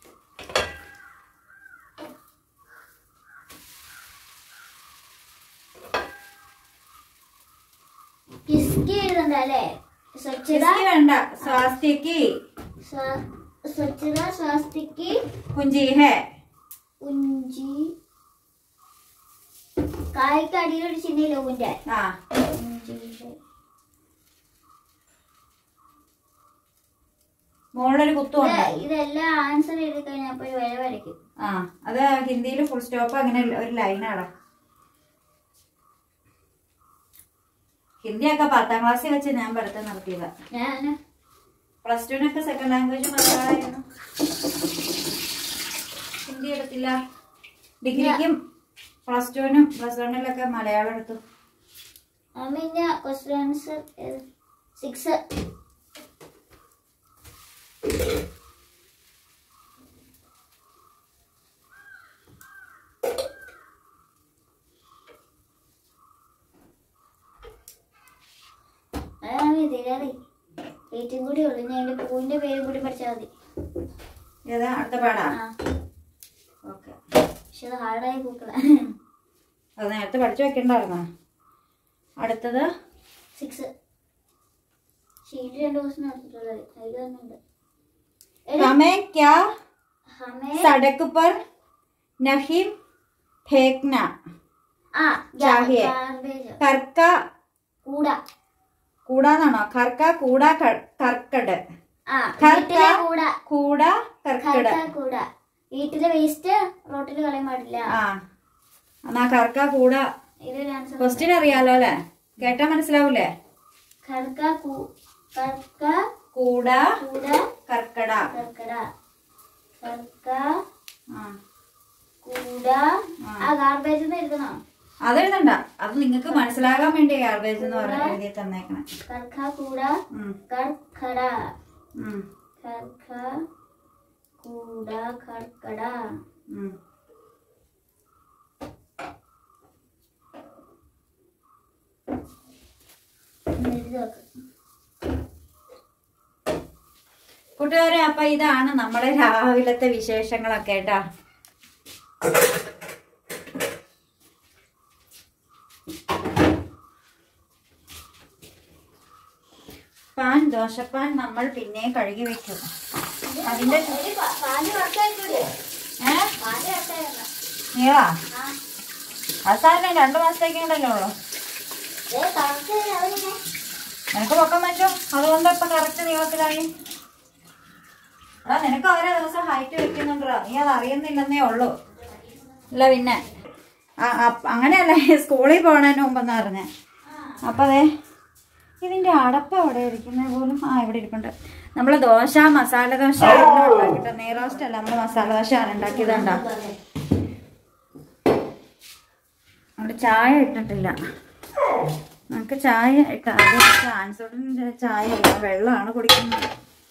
കിസ്കി എഴുതണ്ടല്ലേ? സ്വച്ഛത വേണ്ട, സ്വാസ്ഥ്യക്ക്. സ്വച്ഛത സ്വാസ്ഥ്യക്ക് കുഞ്ചി ഹെ. കുഞ്ചി കായ്ക്ക് അടിയിലൊരു ചിഹ്നയില്ല ഊന്റെ. മോളൊരു കുത്തുണ്ട്. ഇതെല്ലാം ആൻസർ എഴുതി കഴിഞ്ഞാൽ ഒരു വില വരയ്ക്കും. അത് ഹിന്ദിയിൽ ഫുൾ സ്റ്റോപ്പ് അങ്ങനെ ഒരു ലൈനാണ്. ഹിന്ദിയൊക്കെ 10ാം ക്ലാസ്സിൽ വെച്ച് ഞാൻ പഠിത്തം നടത്തിയതാ. +2 സെക്കൻഡ് ലാംഗ്വേജ് മലയാളമായിരുന്നു. ഹിന്ദി എടുത്തില്ല. ഡിഗ്രിക്കും +2നും +1 മലയാളം എടുത്തു. Question answer 6. ഏറ്റവും കൂടി ഉള്ളു. ഞാൻ അതിന്റെ പൂവിന്റെ പേരും കൂടി പഠിച്ചാൽ മതി. ഏതാ അടുത്ത പാടാ? ഓക്കെ. പക്ഷെ അത് ഹാർഡായി പൂക്കള. അത് നേരത്തെ പഠിച്ചു വെക്കണ്ടായിരുന്നോ? അടുത്തത് 6. ഷീറ്റ് 2 ദിവസം നടത്തിട്ടുള്ളത്. അതിൽ തന്നെയുണ്ട്. हमें क्या सड़क पर नहीं फेंकना चाहिए. करका कूड़ा. कूड़ा नानो? करका कूड़ा करकट. कूड़ा करकट. വീട്ടിലെ വേസ്റ്റ് റോട്ടിൽ കളയാൻ പാടില്ല. എന്നാ കർക്ക കൂട. ക്വസ്റ്റ്യൻ അറിയാലോ അല്ലെ? കേട്ടാ മനസ്സിലാവൂലേ? കൂട കർക്കട. അതെഴുതണ്ട, അത് നിങ്ങക്ക് മനസ്സിലാകാൻ വേണ്ടി ഗാർബേജ് എന്ന് പറഞ്ഞ എഴുതി തന്നേക്കണം. കൂട്ടുകാരെ, അപ്പൊ ഇതാണ് നമ്മുടെ രാവിലത്തെ വിശേഷങ്ങളൊക്കെ കേട്ടാ. ദോശപ്പാൻ നമ്മൾ പിന്നെ കഴുകി വെക്കും. അതിന്റെ നീളാ അവസാനം 2 മാസത്തേക്കുണ്ടല്ലോ ഉള്ളു. നിനക്ക് പൊക്കം വെച്ചോ, അതുകൊണ്ട് ഇപ്പൊ കറക്റ്റ് നീളത്തിലായി. നിനക്ക് ഓരോ ദിവസം ഹൈറ്റ് വെക്കുന്നുണ്ടോ, നീ അത് അറിയുന്നില്ലെന്നേ ഉള്ളൂ. ഇല്ല പിന്നെ അങ്ങനെയല്ല, സ്കൂളിൽ പോണതിന് മുമ്പെന്ന് പറഞ്ഞേ. അപ്പൊ അതെ ഇതിന്റെ അടപ്പ് അവിടെ ഇരിക്കുന്നത് പോലും. ഇവിടെ ഇരിപ്പുണ്ട്. നമ്മള് ദോശ മസാല ദോശ ഉണ്ടാക്കിട്ട്, നെയ്റോസ്റ്റ് അല്ല, നമ്മള് മസാല ദോശയാണ് ഉണ്ടാക്കിയതുണ്ടോ. അവിടെ ചായ ഇട്ടിട്ടില്ല. നമുക്ക് ചായ ഇട്ട ആൻസോട്ടിന്റെ ചായ ഇല്ല, വെള്ളമാണ് കുടിക്കുന്നത്.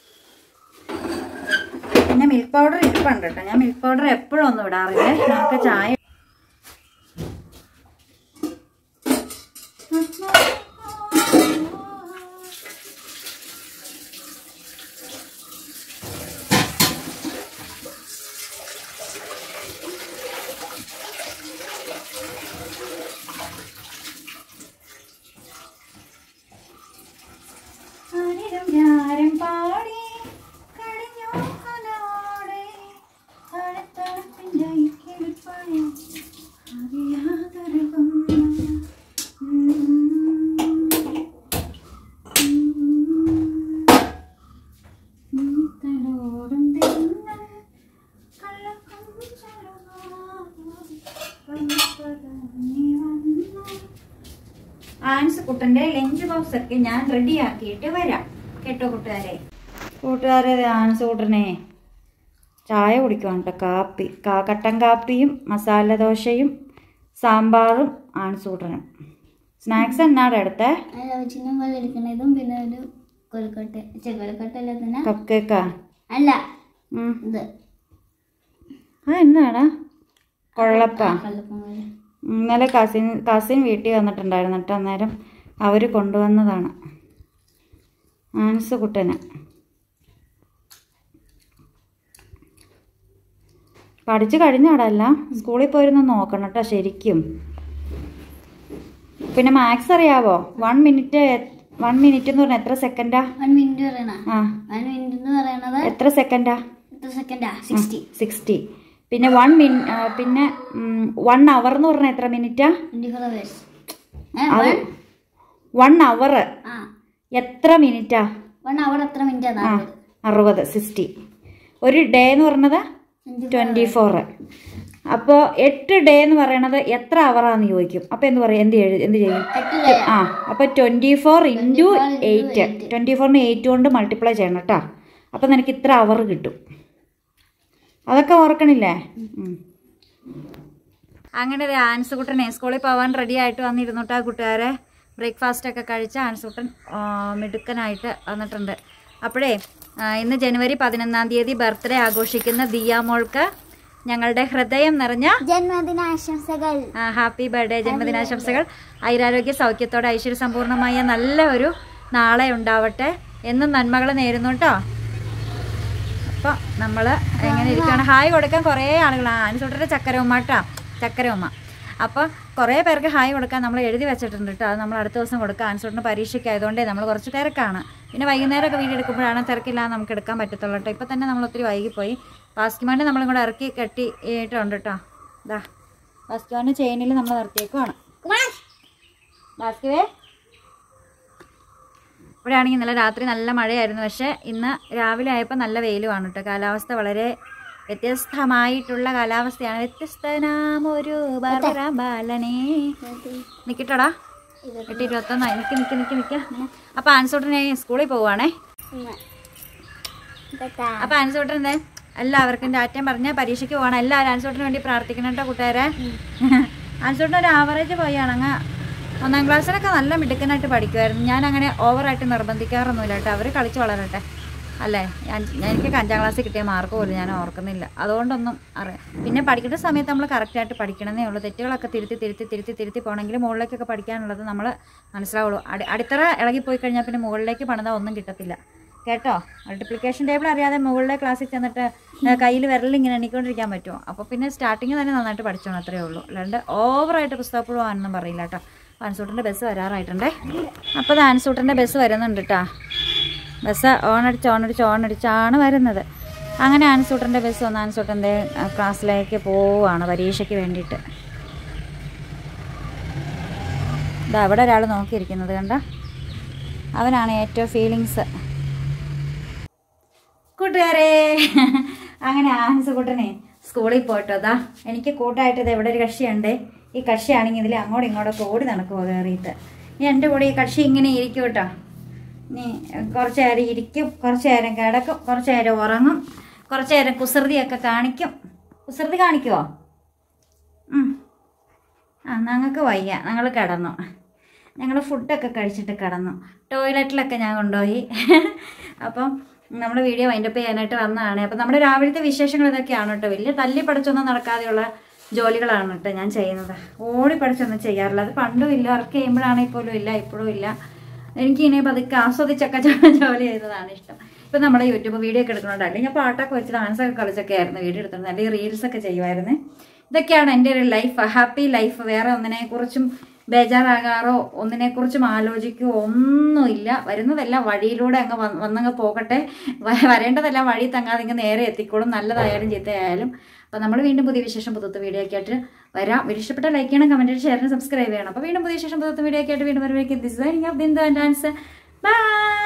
പിന്നെ മിൽക്ക് പൗഡർ ഇരിപ്പുണ്ട് കേട്ടോ. ഞാൻ മിൽക്ക് പൗഡർ എപ്പോഴും ഒന്നും ഇടാറില്ലേ. നമുക്ക് ചായ പാടി കഴിഞ്ഞു. ആൻസ് കുട്ടന്റെ ലഞ്ച് ബോക്സ് ഒക്കെ ഞാൻ റെഡിയാക്കിയിട്ട് വരാം കേട്ടോ കൂട്ടുകാരെ. ആൻസ് കുട്ടനെ ചായ കുടിക്കണം കേട്ടോ. കാപ്പി കട്ടൻ കാപ്പിയും മസാല ദോശയും സാമ്പാറും ആൻസ് കുട്ടനും. സ്നാക്സ് എന്നാടെ അടുത്തേ? ഇതും പിന്നെ ഒരു കൊൽക്കട്ട കപ്പ് കേക്കാ അല്ല ഇത് എന്നാടാ? കൊള്ളപ്പാ. ഇന്നലെ കസിൻ വീട്ടിൽ വന്നിട്ടുണ്ടായിരുന്നു കേട്ടോ. അന്നേരം അവർ കൊണ്ടുവന്നതാണ് ആൻസ് കുട്ടന്. പഠിച്ചു കഴിഞ്ഞാടല്ല, സ്കൂളിൽ പോയിരുന്ന് നോക്കണം കേട്ടോ ശരിക്കും. പിന്നെ മാത്സ് അറിയാവോ? 1 മിനിറ്റ് എന്ന് പറഞ്ഞാൽ എത്ര സെക്കൻഡാ? 1 മിനിറ്റ് പറയണ. 1 മിനിറ്റ് എന്ന് പറയണത് എത്ര സെക്കൻഡാ? 60. പിന്നെ 1 അവർ എന്ന് പറഞ്ഞാൽ എത്ര മിനിറ്റാ? 1 അവർ എത്ര മിനിറ്റാ? 1 അവർ എത്ര മിനിറ്റാ? 60. 60. ഒരു ഡേ എന്ന് പറഞ്ഞത് 24. അപ്പോൾ 8 ഡേ എന്ന് പറയണത് എത്ര അവറാന്ന് ചോദിക്കും. അപ്പോൾ എന്ത് പറയും? എന്ത് ചെയ്യും? അപ്പോൾ 24 × 8. 24ന് 8 കൊണ്ട് മൾട്ടിപ്ലൈ ചെയ്യണം കേട്ടോ. അപ്പോൾ നിനക്ക് ഇത്ര അവർ കിട്ടും. അതൊക്കെ ഓർക്കണില്ലേ? അങ്ങനെ ആൻസ് കുട്ടനെ സ്കൂളിൽ പോകാൻ റെഡി ആയിട്ട് വന്നിരുന്നുട്ടാ കൂട്ടുകാരെ. ബ്രേക്ക്ഫാസ്റ്റ് ഒക്കെ കഴിച്ച ആൻസ് കുട്ടൻ മിടുക്കനായിട്ട് വന്നിട്ടുണ്ട്. അപ്പോഴേ ഇന്ന് ജനുവരി 11-ാം തീയതി ബർത്ത്ഡേ ആഘോഷിക്കുന്ന ദിയ മോൾക്ക് ഞങ്ങളുടെ ഹൃദയം നിറഞ്ഞ ജന്മദിനാശംസകൾ. ഹാപ്പി ബർത്ത്ഡേ, ജന്മദിനാശംസകൾ. ആയുരാരോഗ്യ സൗഖ്യത്തോടെ ഐശ്വര്യസമ്പൂർണമായ നല്ല ഒരു നാളെ ഉണ്ടാവട്ടെ. എന്നും നന്മകൾ നേരുന്നു കേട്ടോ. അപ്പോൾ നമ്മൾ എങ്ങനെ ഇരിക്കുകയാണ്? ഹായ് കൊടുക്കാൻ കുറേ ആളുകളാണ്. ആൻസൂട്ടൻ്റെ ചക്കരവുമ്മ. അപ്പോൾ കുറേ പേർക്ക് ഹായ് കൊടുക്കാൻ നമ്മൾ എഴുതി വെച്ചിട്ടുണ്ട് കേട്ടോ. അത് നമ്മൾ അടുത്ത ദിവസം കൊടുക്കാം. ആൻസൂട്ടൻ്റെ പരീക്ഷയ്ക്ക് ആയതുകൊണ്ടേ നമ്മൾ കുറച്ച് തിരക്കാണ്. പിന്നെ വൈകുന്നേരമൊക്കെ വീഡിയോ എടുക്കുമ്പോഴാണ് തിരക്കില്ലാതെ നമുക്ക് എടുക്കാൻ പറ്റത്തുള്ളൂ കേട്ടോ. ഇപ്പോൾ തന്നെ നമ്മൾ ഒത്തിരി വൈകിപ്പോയി. ബാസ്കിമാൻ്റെ നമ്മളും കൂടെ ഇറക്കി കെട്ടിയിട്ടുണ്ട് കേട്ടോ. ഇതാ ബാസ്കിമാൻ്റെ ചെയിനിൽ നമ്മൾ നിർത്തിയേക്കുവാണ്. ബാസ്കിവേ ഇവിടെ ആണെങ്കിൽ ഇന്നലെ രാത്രി നല്ല മഴയായിരുന്നു. പക്ഷേ ഇന്ന് രാവിലെ ആയപ്പോൾ നല്ല വെയിലുമാണ് കേട്ടോ. കാലാവസ്ഥ വളരെ വ്യത്യസ്തമായിട്ടുള്ള കാലാവസ്ഥയാണ്. വ്യത്യസ്തനാമൊരു ബാലനെ നിൽക്കട്ടോടാ. 8:21 നിൽക്ക. അപ്പോൾ ആൻസൂട്ടനെ സ്കൂളിൽ പോവുകയാണേ. അപ്പോൾ ആൻസൂട്ടനെ എല്ലാവർക്കും ടാറ്റയും പറഞ്ഞ് പരീക്ഷയ്ക്ക് പോകണം. എല്ലാവരും ആൻസൂട്ടിന് വേണ്ടി പ്രാർത്ഥിക്കണം കേട്ടോ കൂട്ടുകാരെ. ആൻസൂട്ടിന് ഒരു ആവറേജ് പോയാണ്. അങ്ങ് 1-ാം ക്ലാസ്സിലൊക്കെ നല്ല മിടുക്കനായിട്ട് പഠിക്കുമായിരുന്നു. ഞാൻ അങ്ങനെ ഓവറായിട്ട് നിർബന്ധിക്കാറൊന്നുമില്ല കേട്ടോ. അവർ കളിച്ച് വളരട്ടെ അല്ലേ. എനിക്കൊക്കെ 5-ാം ക്ലാസ്സിൽ കിട്ടിയ മാർക്ക് പോലും ഞാൻ ഓർക്കുന്നില്ല. അതുകൊണ്ടൊന്നും അറിയാം. പിന്നെ പഠിക്കേണ്ട സമയത്ത് നമ്മൾ കറക്റ്റായിട്ട് പഠിക്കണമെന്നേ ഉള്ളൂ. തെറ്റുകളൊക്കെ തിരുത്തി പോകണമെങ്കിൽ മുകളിലേക്കൊക്കെ പഠിക്കാനുള്ളത് നമ്മൾ മനസ്സിലാവുള്ളൂ. അടിത്തറ ഇളകിപ്പോയി കഴിഞ്ഞാൽ പിന്നെ മുകളിലേക്ക് പണിതാൽ ഒന്നും കിട്ടത്തില്ല കേട്ടോ. മൾട്ടിപ്ലിക്കേഷൻ ടേബിൾ അറിയാതെ മുകളിലെ ക്ലാസ്സിൽ ചെന്നിട്ട് കയ്യിൽ വിരലിങ്ങനെ എണ്ണിക്കൊണ്ടിരിക്കാൻ പറ്റുമോ? അപ്പോൾ പിന്നെ സ്റ്റാർട്ടിങ് തന്നെ നന്നായിട്ട് പഠിച്ചോണം, അത്രയേ ഉള്ളൂ. അല്ലാണ്ട് ഓവറായിട്ട് പുസ്തകം പോകാനൊന്നും പറയില്ല കേട്ടോ. ആൻസൂട്ടൻ്റെ ബസ് വരാറായിട്ടുണ്ടേ. അപ്പോൾ അത് ആൻസൂട്ടൻ്റെ ബസ് വരുന്നുണ്ട് കേട്ടോ. ബസ് ഓണടിച്ചാണ് വരുന്നത്. അങ്ങനെ ആൻസൂട്ടൻ്റെ ബസ് വന്ന് ആൻസൂട്ടൻ്റെ ക്ലാസ്സിലേക്ക് പോവുകയാണ് പരീക്ഷയ്ക്ക് വേണ്ടിയിട്ട്. ഇതാ അവിടെ ഒരാൾ നോക്കിയിരിക്കുന്നത് കണ്ട. അവനാണ് ഏറ്റവും ഫീലിങ്സ് കൂട്ടുകാരെ. അങ്ങനെ ആൻസൂട്ടനെ സ്കൂളിൽ പോയിട്ടോ. അതാ എനിക്ക് കൂട്ടായിട്ട് ഇത് എവിടെ ഒരു കക്ഷിയുണ്ട്. ഈ കക്ഷിയാണെങ്കിൽ ഇതിൽ അങ്ങോട്ടും ഇങ്ങോട്ടൊക്കെ ഓടി നടക്കുമോ കയറിയിട്ട്. ഇനി എൻ്റെ കൂടെ ഈ കക്ഷി ഇങ്ങനെ ഇരിക്കും കേട്ടോ. ഇനി കുറച്ച് നേരം ഇരിക്കും, കുറച്ച് നേരം കിടക്കും, കുറച്ച് നേരം ഉറങ്ങും, കുറച്ച് നേരം കുസൃതിയൊക്കെ കാണിക്കും. കുസൃതി കാണിക്കുമോ? ഞങ്ങൾക്ക് വയ്യ, ഞങ്ങൾ കിടന്നു. ഞങ്ങൾ ഫുഡൊക്കെ കഴിച്ചിട്ട് കിടന്നു. ടോയ്ലറ്റിലൊക്കെ ഞാൻ കൊണ്ടുപോയി. അപ്പം നമ്മൾ വീഡിയോ വൈൻഡപ്പ് ചെയ്യാനായിട്ട് വന്നതാണ്. അപ്പം നമ്മുടെ രാവിലത്തെ വിശേഷങ്ങൾ ഇതൊക്കെയാണ് കേട്ടോ. വലിയ തല്ലി പഠിച്ചൊന്നും നടക്കാതെയുള്ള ജോലികളാണ് കേട്ടോ ഞാൻ ചെയ്യുന്നത്. ഓടി പഠിച്ചൊന്നും ചെയ്യാറില്ല. അത് പണ്ടും ഇല്ല, വർക്ക് ചെയ്യുമ്പോഴാണെങ്കിൽ പോലും ഇല്ല, ഇപ്പോഴും ഇല്ല. എനിക്കിനി പതുക്കെ ആസ്വദിച്ചൊക്കെ ജോലി ചെയ്തതാണ് ഇഷ്ടം. ഇപ്പം നമ്മുടെ യൂട്യൂബ് വീഡിയോ ഒക്കെ എടുക്കണോണ്ട് അല്ലെങ്കിൽ ഞാൻ പാട്ടൊക്കെ വെച്ച് ഡാൻസൊക്കെ കളിച്ചൊക്കെ ആയിരുന്നു വീഡിയോ എടുത്തിരുന്നത്. അല്ലെങ്കിൽ റീൽസൊക്കെ ചെയ്യുമായിരുന്നു. ഇതൊക്കെയാണ് എൻ്റെ ഒരു ലൈഫ്, ഹാപ്പി ലൈഫ്. വേറെ ഒന്നിനെക്കുറിച്ചും ബേജാറാകാറോ ഒന്നിനെക്കുറിച്ചും ആലോചിക്കുകയോ ഒന്നുമില്ല. വരുന്നതെല്ലാം വഴിയിലൂടെ അങ്ങ് വന്നങ്ങ് പോകട്ടെ. വരേണ്ടതെല്ലാം വഴി തങ്ങാതെ ഇങ്ങ് നേരെ എത്തിക്കോളും, നല്ലതായാലും ചീത്തയായാലും. അപ്പോൾ നമ്മൾ വീണ്ടും പുതിയ വിശേഷം പുതുത്ത വീഡിയോ ഒക്കെ ആയിട്ട് വരാം. വീഡിയോ ഇഷ്ടപ്പെട്ട ലൈക്ക് ചെയ്യണം, കമൻറ്റ് ചെയ്യണം, ഷെയർ ചെയ്യണം, സബ്സ്ക്രൈബ് ചെയ്യണം. അപ്പോൾ വീണ്ടും പുതിയ വിശേഷം പുതുത്ത വീഡിയോ ഒക്കെ ആയിട്ട് വീണ്ടും വരുമ്പോഴേക്കും this Bindu and dance. By.